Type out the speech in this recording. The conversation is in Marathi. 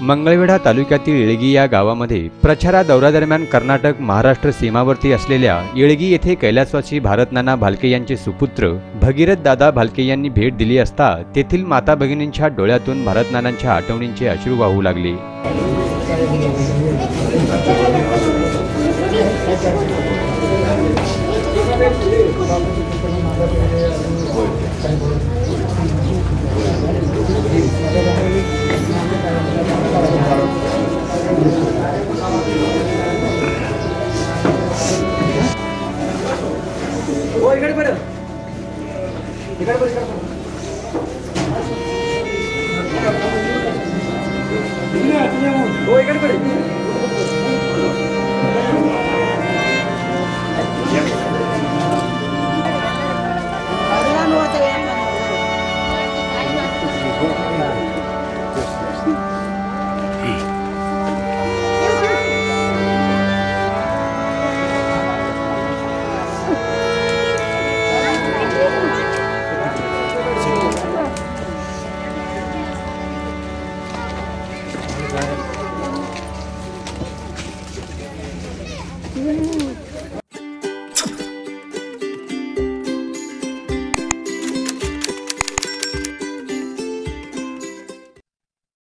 मंगळवेढा तालुक्यातील येळगी या गावामध्ये प्रचारा दौऱ्यादरम्यान कर्नाटक महाराष्ट्र सीमावर्ती असलेल्या येळगी येथे कैलासवासी भारतनाना भालके यांचे सुपुत्र भगीरथ दादा भालके यांनी भेट दिली असता तेथील माता भगिनींच्या डोळ्यातून भारतनानांच्या आठवणींचे अश्रू वाहू लागले।